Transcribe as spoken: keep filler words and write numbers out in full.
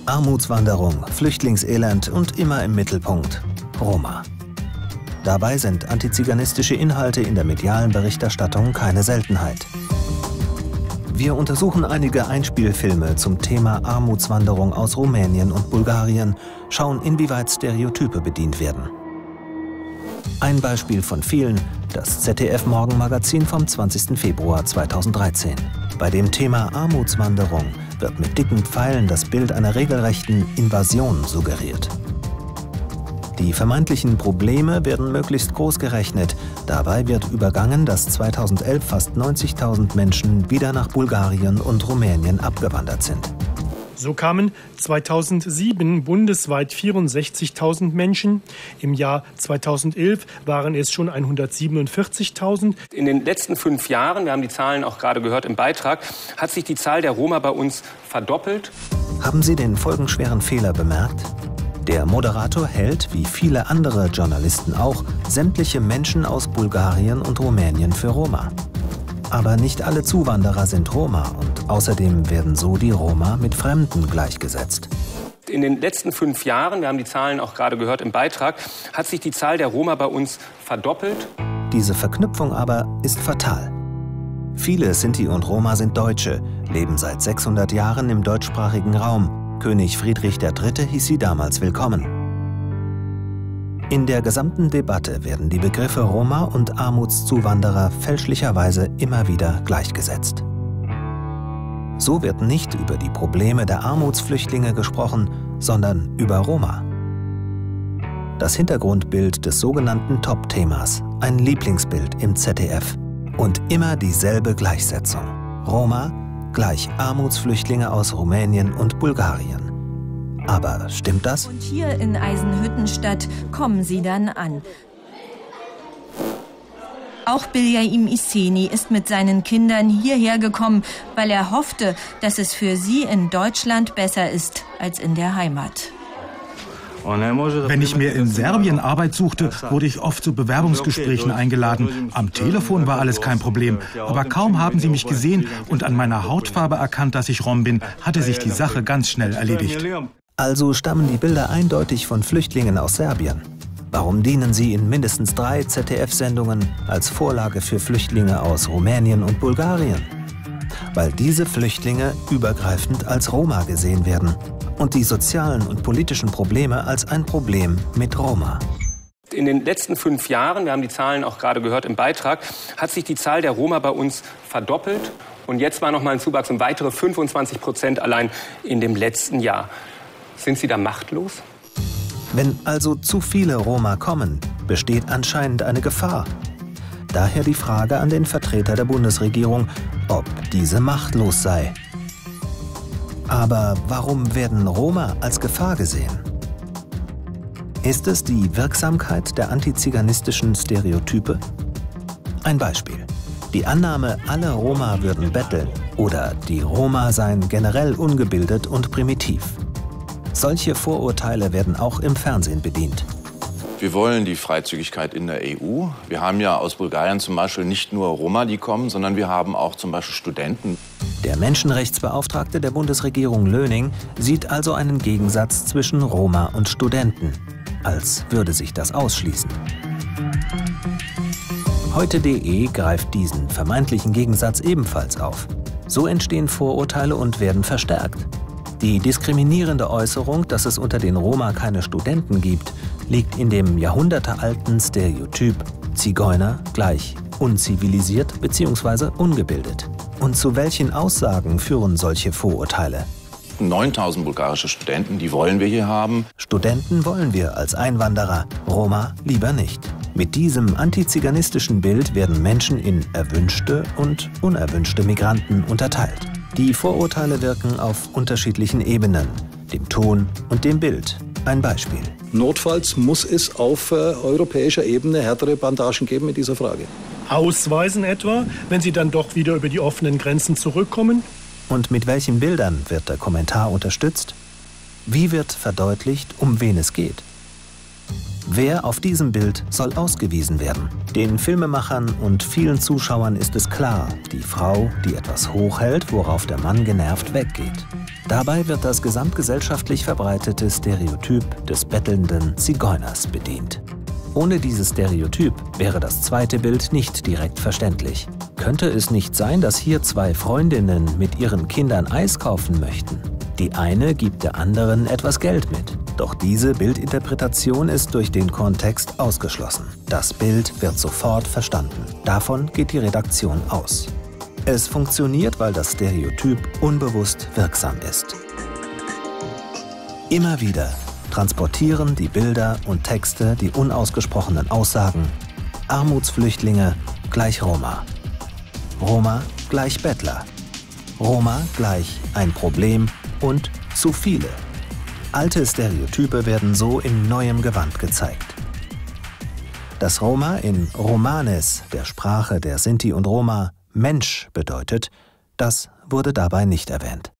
Armutswanderung, Flüchtlingselend und immer im Mittelpunkt Roma. Dabei sind antiziganistische Inhalte in der medialen Berichterstattung keine Seltenheit. Wir untersuchen einige Einspielfilme zum Thema Armutswanderung aus Rumänien und Bulgarien, schauen, inwieweit Stereotype bedient werden. Ein Beispiel von vielen, das Z D F-Morgenmagazin vom zwanzigsten Februar zweitausenddreizehn. Bei dem Thema Armutswanderung wird mit dicken Pfeilen das Bild einer regelrechten Invasion suggeriert. Die vermeintlichen Probleme werden möglichst groß gerechnet. Dabei wird übergangen, dass zweitausendelf fast neunzigtausend Menschen wieder nach Bulgarien und Rumänien abgewandert sind. So kamen zweitausendsieben bundesweit vierundsechzigtausend Menschen. Im Jahr zweitausendelf waren es schon hundertsiebenundvierzigtausend. In den letzten fünf Jahren, wir haben die Zahlen auch gerade gehört im Beitrag, hat sich die Zahl der Roma bei uns verdoppelt. Haben Sie den folgenschweren Fehler bemerkt? Der Moderator hält, wie viele andere Journalisten auch, sämtliche Menschen aus Bulgarien und Rumänien für Roma. Aber nicht alle Zuwanderer sind Roma und außerdem werden so die Roma mit Fremden gleichgesetzt. In den letzten fünf Jahren, wir haben die Zahlen auch gerade gehört im Beitrag, hat sich die Zahl der Roma bei uns verdoppelt. Diese Verknüpfung aber ist fatal. Viele Sinti und Roma sind Deutsche, leben seit sechshundert Jahren im deutschsprachigen Raum. König Friedrich der Dritte hieß sie damals willkommen. In der gesamten Debatte werden die Begriffe Roma und Armutszuwanderer fälschlicherweise immer wieder gleichgesetzt. So wird nicht über die Probleme der Armutsflüchtlinge gesprochen, sondern über Roma. Das Hintergrundbild des sogenannten Top-Themas, ein Lieblingsbild im Z D F. Und immer dieselbe Gleichsetzung. Roma gleich Armutsflüchtlinge aus Rumänien und Bulgarien. Aber stimmt das? Und hier in Eisenhüttenstadt kommen sie dann an. Auch Bilyaim Isseni ist mit seinen Kindern hierher gekommen, weil er hoffte, dass es für sie in Deutschland besser ist als in der Heimat. Wenn ich mir in Serbien Arbeit suchte, wurde ich oft zu Bewerbungsgesprächen eingeladen. Am Telefon war alles kein Problem. Aber kaum haben sie mich gesehen und an meiner Hautfarbe erkannt, dass ich Rom bin, hatte sich die Sache ganz schnell erledigt. Also stammen die Bilder eindeutig von Flüchtlingen aus Serbien. Warum dienen sie in mindestens drei Z D F-Sendungen als Vorlage für Flüchtlinge aus Rumänien und Bulgarien? Weil diese Flüchtlinge übergreifend als Roma gesehen werden und die sozialen und politischen Probleme als ein Problem mit Roma. In den letzten fünf Jahren, wir haben die Zahlen auch gerade gehört im Beitrag, hat sich die Zahl der Roma bei uns verdoppelt. Und jetzt war noch mal ein Zuwachs um weitere fünfundzwanzig Prozent allein in dem letzten Jahr. Sind Sie da machtlos? Wenn also zu viele Roma kommen, besteht anscheinend eine Gefahr. Daher die Frage an den Vertreter der Bundesregierung, ob diese machtlos sei. Aber warum werden Roma als Gefahr gesehen? Ist es die Wirksamkeit der antiziganistischen Stereotype? Ein Beispiel. Die Annahme, alle Roma würden betteln oder die Roma seien generell ungebildet und primitiv. Solche Vorurteile werden auch im Fernsehen bedient. Wir wollen die Freizügigkeit in der E U. Wir haben ja aus Bulgarien zum Beispiel nicht nur Roma, die kommen, sondern wir haben auch zum Beispiel Studenten. Der Menschenrechtsbeauftragte der Bundesregierung Löning sieht also einen Gegensatz zwischen Roma und Studenten, als würde sich das ausschließen. Heute punkt de greift diesen vermeintlichen Gegensatz ebenfalls auf. So entstehen Vorurteile und werden verstärkt. Die diskriminierende Äußerung, dass es unter den Roma keine Studenten gibt, liegt in dem jahrhundertealten Stereotyp Zigeuner gleich unzivilisiert bzw. ungebildet. Und zu welchen Aussagen führen solche Vorurteile? neuntausend bulgarische Studenten, die wollen wir hier haben. Studenten wollen wir als Einwanderer, Roma lieber nicht. Mit diesem antiziganistischen Bild werden Menschen in erwünschte und unerwünschte Migranten unterteilt. Die Vorurteile wirken auf unterschiedlichen Ebenen, dem Ton und dem Bild. Ein Beispiel. Notfalls muss es auf äh, europäischer Ebene härtere Bandagen geben mit dieser Frage. Ausweisen etwa, wenn sie dann doch wieder über die offenen Grenzen zurückkommen? Und mit welchen Bildern wird der Kommentar unterstützt? Wie wird verdeutlicht, um wen es geht? Wer auf diesem Bild soll ausgewiesen werden? Den Filmemachern und vielen Zuschauern ist es klar, die Frau, die etwas hochhält, worauf der Mann genervt weggeht. Dabei wird das gesamtgesellschaftlich verbreitete Stereotyp des bettelnden Zigeuners bedient. Ohne dieses Stereotyp wäre das zweite Bild nicht direkt verständlich. Könnte es nicht sein, dass hier zwei Freundinnen mit ihren Kindern Eis kaufen möchten? Die eine gibt der anderen etwas Geld mit. Doch diese Bildinterpretation ist durch den Kontext ausgeschlossen. Das Bild wird sofort verstanden. Davon geht die Redaktion aus. Es funktioniert, weil das Stereotyp unbewusst wirksam ist. Immer wieder transportieren die Bilder und Texte die unausgesprochenen Aussagen: Armutsflüchtlinge gleich Roma, Roma gleich Bettler, Roma gleich ein Problem und zu viele. Alte Stereotype werden so in neuem Gewand gezeigt. Dass Roma in Romanes, der Sprache der Sinti und Roma, Mensch bedeutet, das wurde dabei nicht erwähnt.